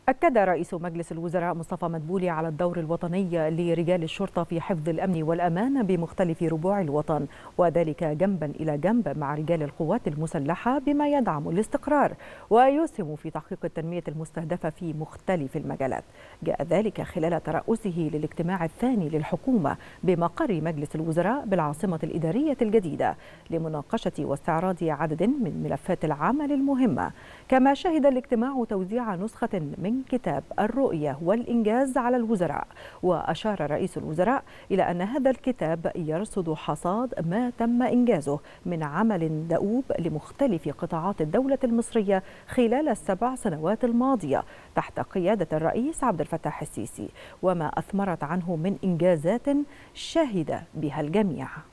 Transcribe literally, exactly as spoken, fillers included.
أكد رئيس مجلس الوزراء مصطفى مدبولي على الدور الوطني لرجال الشرطة في حفظ الأمن والأمان بمختلف ربوع الوطن، وذلك جنبا إلى جنب مع رجال القوات المسلحة بما يدعم الاستقرار ويسهم في تحقيق التنمية المستهدفة في مختلف المجالات. جاء ذلك خلال ترأسه للاجتماع الثاني للحكومة بمقر مجلس الوزراء بالعاصمة الإدارية الجديدة لمناقشة واستعراض عدد من ملفات العمل المهمة. كما شهد الاجتماع توزيع نسخة من كتاب الرؤية والإنجاز على الوزراء، وأشار رئيس الوزراء إلى أن هذا الكتاب يرصد حصاد ما تم إنجازه من عمل دؤوب لمختلف قطاعات الدولة المصرية خلال السبع سنوات الماضية تحت قيادة الرئيس عبد الفتاح السيسي، وما أثمرت عنه من إنجازات شهد بها الجميع.